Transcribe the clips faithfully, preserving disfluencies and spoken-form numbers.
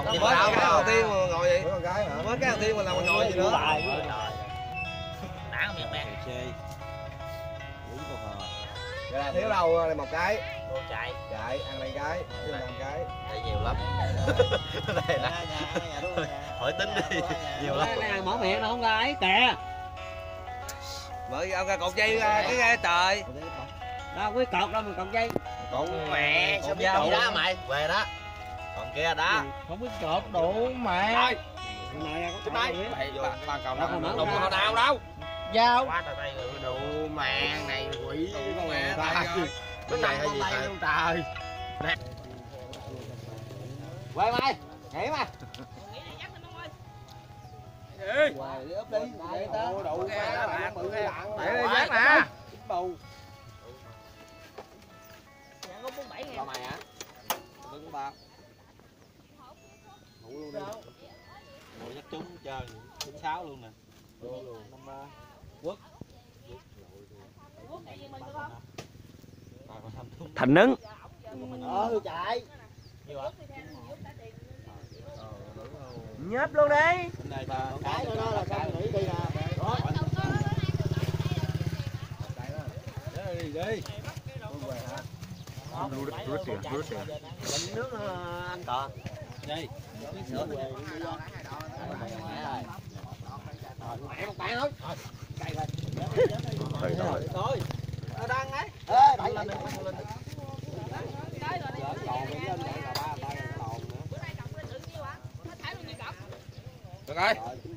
Không, mới cái đầu tiên mà ngồi vậy. Mới cái đầu tiên mà làm mà ngồi gì nữa. Đá miệng đen. Thiếu đâu đây một cái. Chạy. Chạy, ăn đây cái, chứ làm cái. Đây nhiều lắm. Đây nè. Hỏi tính đi. Nhiều lắm. Cái mở miệng nó không ra ấy kìa. Mở ông ra cột dây ra cái ghê trời. Đâu cái cột đâu mình cột dây. Cột mẹ, sao biết cột đó mày? Về đó. Còn kia đó. Không biết cột đủ mẹ. Rồi. Này Trên đây. Ba cầu đâu đâu. Đụng vào nào đâu. dao. Quá trời tay đủ mẹ này quỷ con mẹ. Cái này hay gì tay luôn trời. Quay mày. Nghỉ mày. Hoài đi úp đi. Để ta. Đủ ra bạn bự ra. Để đây giác nè. Bầu. Ba mày hả? Đừng ba. Ngủ luôn đi. Ngồi nhắc trúng chơi. chín sáu luôn nè. năm ba. Quốc. Thành nứng. Ờ chạy. Nhấp luôn đi. Cái đó là sao nghỉ đi nè. Đó. Đi đi. Rút tiền, rút tiền. Bình nước anh cò. Đây. Sữa về. Mẹ một bạn thôi. Cay rồi. Trời ơi. Rồi. Nó đang đấy. Ê, đẩy lên. Được rồi.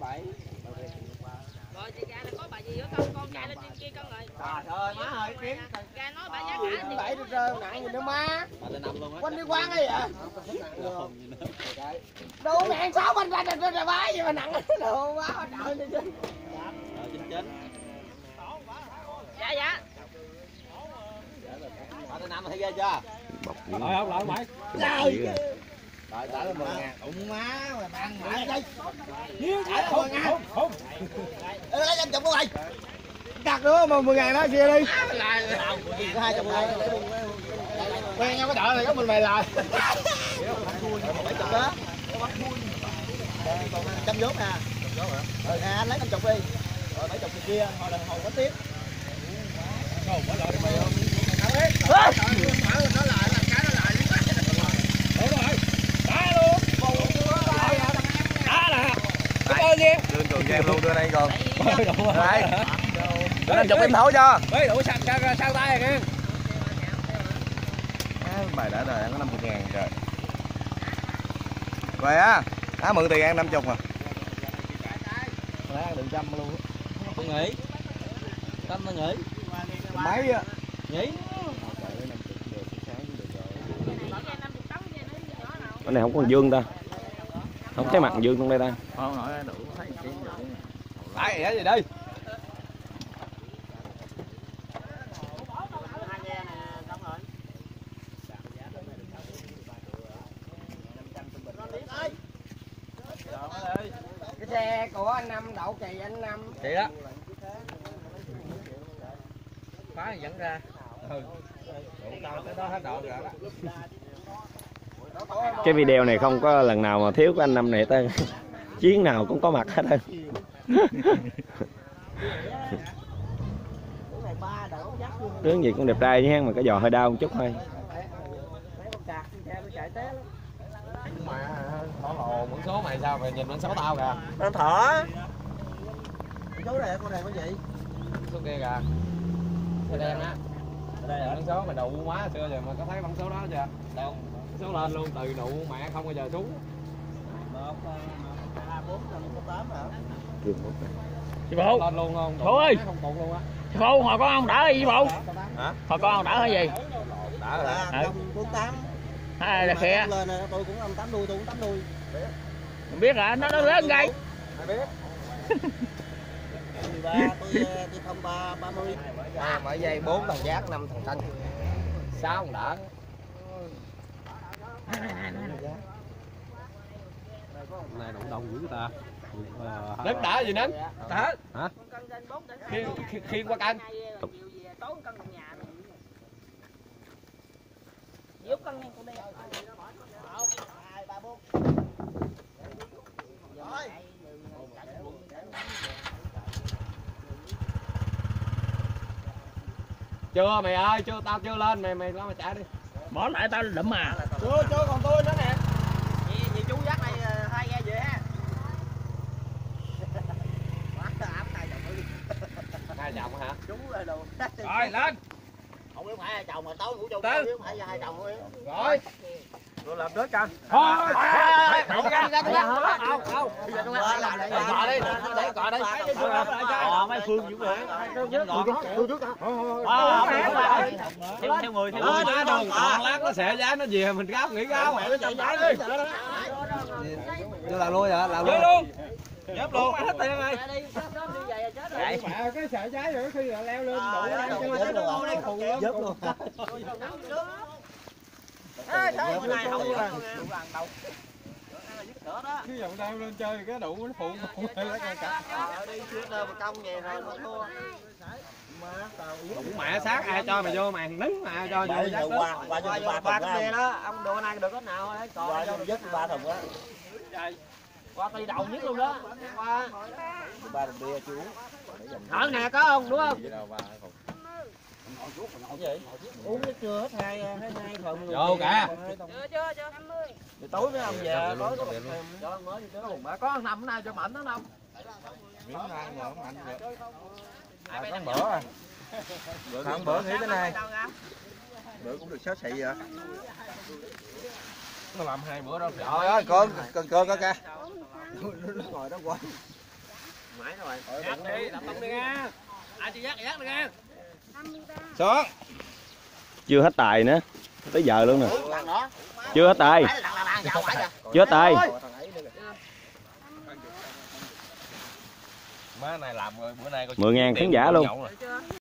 Rồi chị gà là có bà gì nữa không? Con gà lên trên kia con rồi. Trời ơi má ơi kiếm. Gà nói bà giá cả thì Đẩy được rơi nặng gì nữa má. Quanh đi quăng ấy vậy. Đủ ngàn sáu bên ra ra ra bái gì mà nặng đồ quá trời đi chứ. Chín chín. Dạ dạ. Ba tới năm thấy ghê chưa? Rồi không lại mày. Trời. Rồi trả lên mười ngàn. Đụng má mà ăn mãi đây. Trả lên mười ngàn. Không. Ê lấy năm chục của mày. Cắt nữa mà mười ngàn đó chia đi. Có hai chục ngàn. Quen nhau cái đợi này có mình mày lại. Mấy chục đó. Trăm vốn nè. Rồi nè anh lấy năm chục đi. Rồi bảy chục thì kia hồi lần hồi có tiếp. Không có lợi mày không? Nó lại là cái nó lại. Đúng rồi. Đá luôn. Đá nè. Cảm ơn em. Đưa trường cho em luôn, đưa đây còn. Ôi đủ rồi. Đây. Đưa năm chục em thổi cho. Ê đủ sao sao sao tay rồi kìa. Bài đã đời ăn có năm mươi ngàn trời. Về á. Á mượn tiền ăn năm mươi à. Ăn được trăm luôn. Tôi nghỉ. Tâm nó nghỉ. Mấy á. Nghỉ. Cái này không có dương ta. Không thấy mặt dương trong đây ta. Không hỏi đủ thấy cái gì. Lại vậy gì đi. Cái xe của anh Năm đậu kỳ anh Năm. Chị đó. Khóa dẫn ra. Ừ. Đủ đâu tới đó hết độ rồi đó. Cái video này không có lần nào mà thiếu của anh Năm này ta. Chiến nào cũng có mặt hết á. Tướng gì cũng đẹp trai chứ ha, mà cái giò hơi đau một chút thôi. Mà thỏ hồ mượn số mày sao mày nhìn mượn số tao kìa. Nó thở. Số này con này có gì? Số kia kìa. Xe đen á. Đây là bắn số mày đụ quá xưa giờ mà có thấy bắn số đó chưa? Đâu. Số lên luôn từ nụ mẹ không bao giờ xuống. một hai bốn năm sáu tám hả? Chị Phụ. Lên luôn không? Phụ ơi. Không tụt luôn á. Chị Phụ hồi con ông đỡ hay gì Phụ? Hả? Hồi con ông đỡ hay gì? Đã rồi hả? Dạ, bốn tám. Hay là khẽ. Lên tôi cũng ông tám đuôi, tôi cũng tám đuôi. Không biết hả? Nó nó lớn gây. Ai biết? mười ba tôi tôi không ba ba mươi. À, mở dây bốn thằng giác, năm thằng canh. sáu thằng đỡ. Này động động dữ ta. Nấn đỡ gì nấn? Đỡ. Hả? Khiên khiên qua canh. Tốn cân trong nhà. Giúp cân nha con đi. một hai ba bốn Chưa mày ơi, chưa tao chưa lên mày mày lo mà trả đi. Bỏ lại tao đậm à. Chưa chưa còn tôi nữa nè. Vậy chú dắt này hai ghe về ha. Hai chồng hả? Chú là đồ. Rồi lên. Không biết phải hai chồng mà tối ngủ chung Tư. biết phải hai chồng thôi. Rồi. Rồi làm đứa căng. Thôi. Không ra ra Không không. Cọ đi, để cọ đi. Ờ mấy Phương dữ vậy. Phương trước tao. Theo theo người theo Ôi, người. nó còn còn lát nó xẻ giá nó về mình gáo nghỉ gáo. Mẹ nó chạy giải đi. Chưa làm luôn hả? Làm Chơi luôn. luôn. Nhấp luôn. Hết tiền rồi. Vậy. Mẹ cái sợ trái rồi khi là leo lên đủ Dớt luôn. Dớt luôn. Ê, sao cái này không là cái dòng leo lên chơi cái đủ nó phụ phụ lấy con cả. đi trước đâu mà công về rồi nó thua. Mẹ sát ai cho mày vô màn đứng mà ai cho vô Vậy dắt rồi đó. qua qua cho ba ba thùng cái ra. đó, ông đồ này được cái nào đấy, còn Qua cho dứt ba thùng á. qua tay đầu nhất luôn đó. Qua. Ba thùng bia chú. Ở nè có không, đúng không? Uống nước chưa hết hai hai hai thùng. Vô cả. Chưa chưa chưa. Rồi tối mấy ông về tối có Cho ông mới đi chứ. Mà có nằm nào cho mạnh nó không? Miếng nay nhờ mạnh vậy. Ai Con bữa à. Thằng bữa nghĩ tới nay. Bữa cũng được sáu xị vậy. Nó làm hai bữa đó. Trời ơi, con con con coi kìa. Nó ngồi đó quay. mãi rồi. Dắt đi, làm tông đi nha. Ai chưa dắt dắt đi nha. Xuống. Chưa hết tài nữa, tới giờ luôn nè. Chưa hết tài. Chưa hết tài. Má này làm rồi bữa nay mười ngàn khán giả luôn.